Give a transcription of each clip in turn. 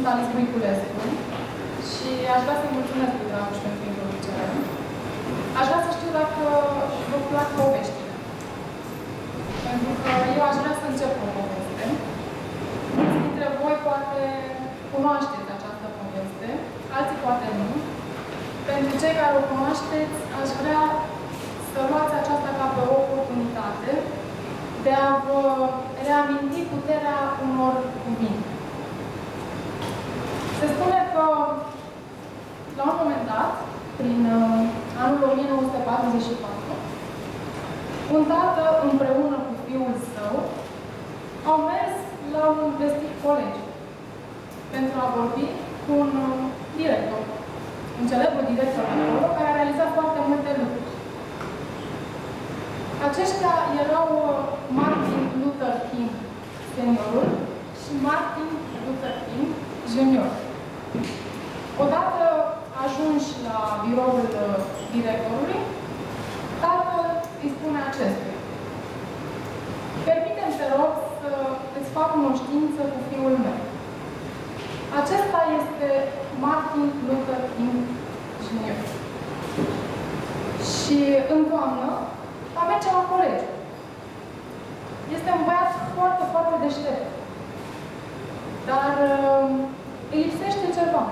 sunt Alice Voiculescu și aș vrea să-i mulțumesc lui Dragoș pentru introducere. Aș vrea să știu dacă vă plac poveștile. Pentru că eu aș vrea să încep o poveste. Mulți dintre voi poate cunoașteți această poveste, alții poate nu. Pentru cei care o cunoașteți, aș vrea să luați aceasta ca pe o oportunitate de a vă reaminti puterea unor cuvinte. Se spune că, la un moment dat, prin anul 1944, un tată împreună cu fiul său au mers la un vestit colegiu pentru a vorbi cu un director, un celebru director acolo, care a realizat foarte multe lucruri. Aceștia erau Martin Luther King seniorul și Martin Luther King junior. Odată ajunși la biroul directorului, tatăl îi spune acestuia: permite-mi, te rog, să îți fac cunoștință cu fiul meu. Acesta este Martin Luther King junior. Și în toamnă va merge la colegiu. Este un băiat foarte, foarte deștept. Dar îi lipsește ceva.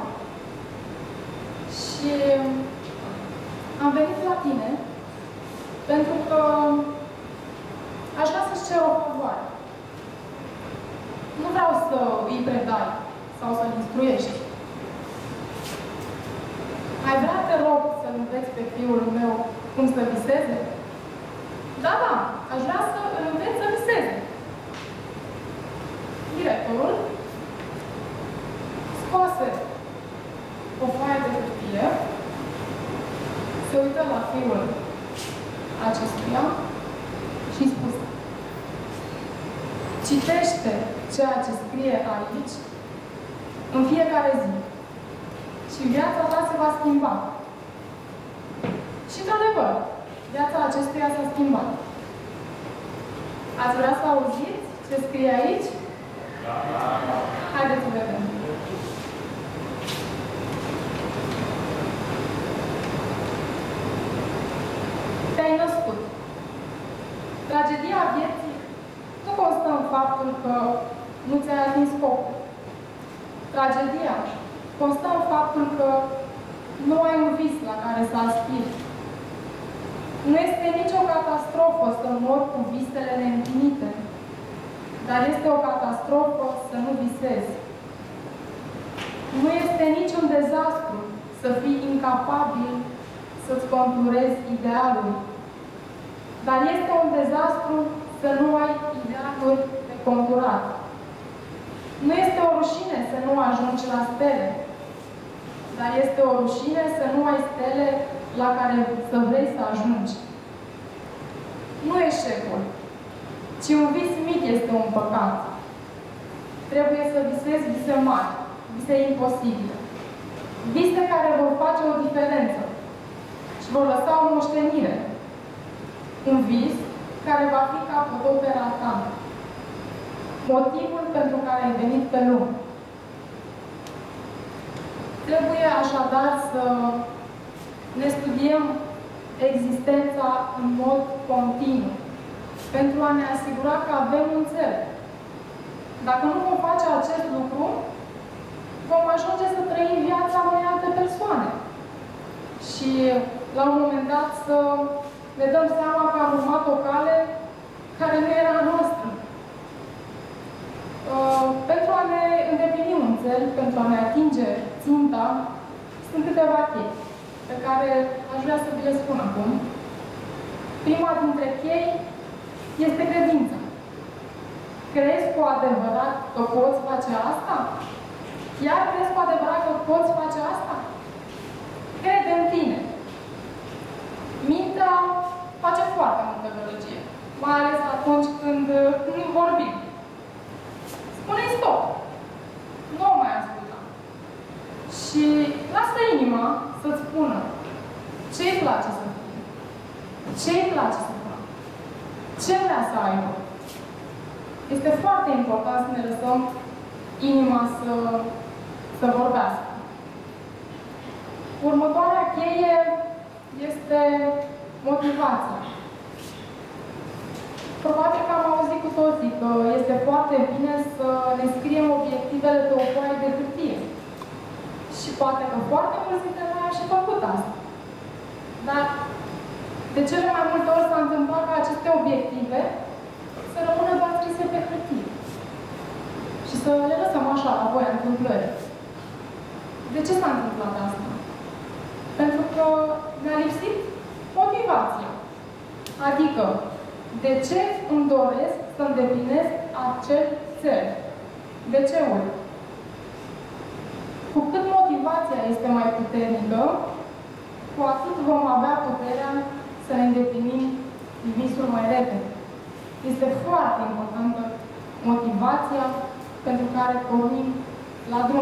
Și am venit la tine pentru că aș vrea să-ți cer o favoare. Nu vreau să îi predai sau să-l instruiești. Ai vrea, te rog, să-l înveți pe fiul meu cum să viseze? Da, da, aș vrea să îl înveți să viseze. Directorul scoase o foaie de hârtie, se uită la fiul acestuia și îi spuse: citește ceea ce scrie aici în fiecare zi și viața ta se va schimba. Și, într-adevăr, viața acestuia s-a schimbat. Ați vrea să auziți ce scrie aici? Haideți să vedem. Te-ai născut. Tragedia vieții nu constă în faptul că nu ți-ai atins scopul. Tragedia constă în faptul că nu ai un vis la care să aspiri. Nu este nicio catastrofă să mor cu visele neîmplinite, dar este o catastrofă să nu visezi. Nu este niciun dezastru să fii incapabil să-ți conturezi idealul, dar este un dezastru să nu ai idealuri de conturat. Nu este o rușine să nu ajungi la stele, dar este o rușine să nu ai stele la care să vrei să ajungi. Nu eșecul, ci un vis mic este un păcat. Trebuie să visezi vise mari, vise imposibile. Vise care vor face o diferență și vor lăsa o moștenire. Un vis care va fi capodopera ta. Motivul pentru care ai venit pe lume. Trebuie așadar să ne studiem existența în mod continuu, pentru a ne asigura că avem un cel. Dacă nu vom face acest lucru, vom ajunge să trăim viața unei alte persoane. Și, la un moment dat, să ne dăm seama că am urmat o cale care nu era a noastră. Pentru a ne îndeplini un cel, pentru a ne atinge ținta, sunt câteva chei pe care aș vrea să vi le spun acum. Prima dintre chei este credința. Crezi cu adevărat că poți face asta? Chiar crezi cu adevărat că poți face asta? Crede în tine. Mintea face foarte multă gălăgie, mai ales atunci când nu vorbim. Spune-i stop. Nu o mai asculta. Și lasă inima să-ți spună ce-i place să fie, ce-i place să facă, ce vrea să aibă. Este foarte important să ne lăsăm inima să să vorbească. Următoarea cheie este motivația. Probabil că am auzit cu toții că este foarte bine să ne scriem obiectivele pe o foaie de hârtie. Și poate că foarte mulți dintre noi am și făcut asta. Dar de cele mai multe ori s-a întâmplat ca aceste obiective să rămână doar scrise pe hârtie. Și să le lăsăm așa, la voia întâmplării. De ce s-a întâmplat asta? Pentru că ne-a lipsit motivația. Adică, de ce îmi doresc să îndeplinesc acel cel? De ce ori? Cu cât motivația este mai puternică, cu atât vom avea puterea să ne îndeplinim visul mai repede. Este foarte importantă motivația pentru care pornim la drum.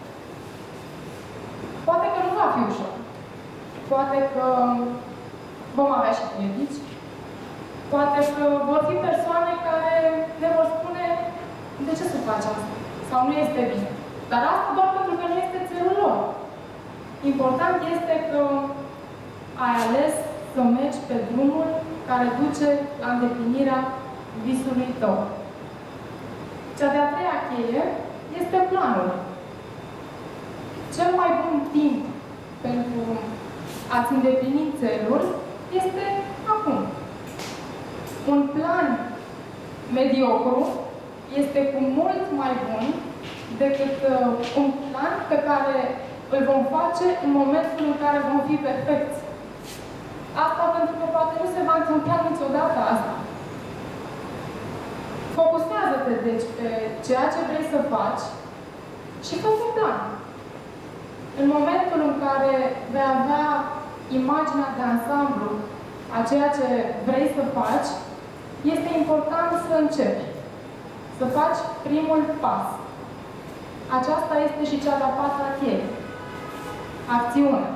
Poate că nu va fi ușor. Poate că vom avea și piedici. Poate că vor fi persoane care ne vor spune de ce să faci asta? Sau nu este bine. Dar asta doar pentru că nu este țelul lor. Important este că ai ales să mergi pe drumul care duce la îndeplinirea visului tău. Cea de-a treia cheie este planul. Cel mai bun timp pentru a-ți îndeplini țelul este acum. Un plan mediocru este cu mult mai bun decât un plan pe care îl vom face în momentul în care vom fi perfecți. Asta pentru că poate nu se va întâmpla niciodată asta. Focusează-te, deci, pe ceea ce vrei să faci și fă un plan. În momentul în care vei avea imaginea de ansamblu a ceea ce vrei să faci, este important să începi. Să faci primul pas. Aceasta este și cea de-a patra cheie. Acțiune.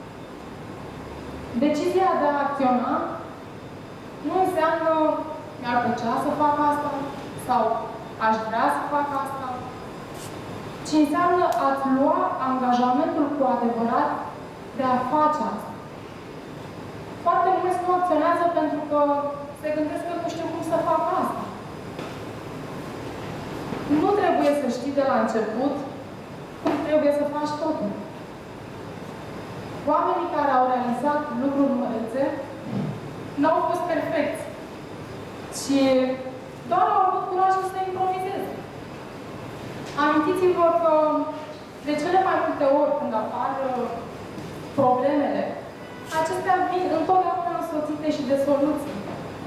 Decizia de a acționa nu înseamnă mi-ar plăcea să fac asta sau aș vrea să fac asta, ci înseamnă a-ți lua angajamentul cu adevărat de a face asta. Foarte mulți nu acționează pentru că se gândesc că nu știu cum să fac asta. Nu trebuie să știi de la început cum trebuie să faci totul. Oamenii care au realizat lucruri mărețe n-au fost perfecți, ci doar au avut curajul să improvizeze. Amintiți-vă că de cele mai multe ori când apar problemele, acestea vin întotdeauna însoțite și de soluții.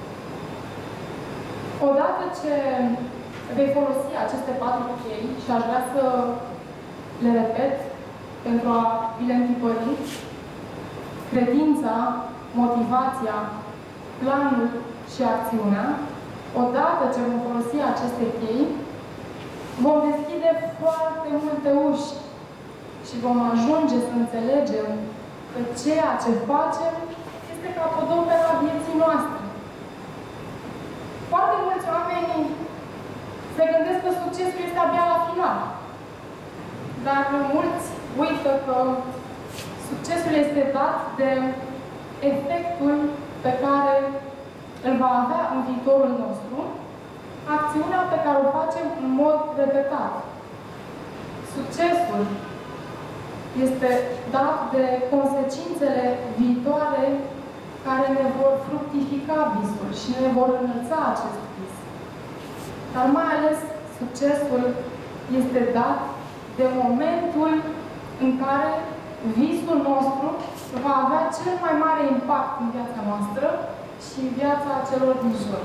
Odată ce vei folosi aceste 4 chei și aș vrea să le repet pentru a vi le întipări: credința, motivația, planul și acțiunea. Odată ce vom folosi aceste chei, vom deschide foarte multe uși și vom ajunge să înțelegem că ceea ce facem este capodopera vieții noastre. Foarte mulți oameni se gândesc că succesul este abia la final. Dar mulți uită că succesul este dat de efectul pe care îl va avea în viitorul nostru, acțiunea pe care o facem în mod repetat. Succesul este dat de consecințele viitoare care ne vor fructifica visul și ne vor înălța acest vis. Dar mai ales succesul este dat de momentul în care visul nostru va avea cel mai mare impact în viața noastră și în viața celor din jur.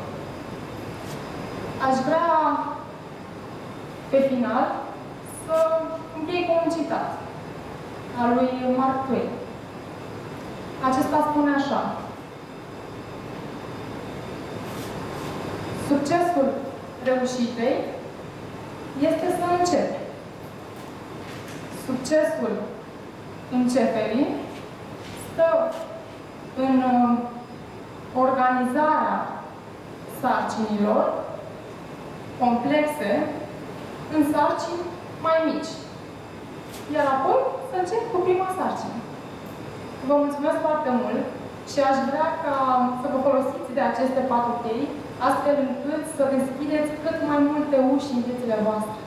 Aș vrea, pe final, să închei cu un citat al lui Mark Twain. Acesta spune așa: succesul reușitei este să începi. Succesul începerii stă în organizarea sarcinilor complexe în sarcini mai mici. iar apoi să încep cu prima sarcină. Vă mulțumesc foarte mult și aș vrea ca să vă folosiți de aceste 4 chei, astfel încât să deschideți cât mai multe uși în viețile voastre.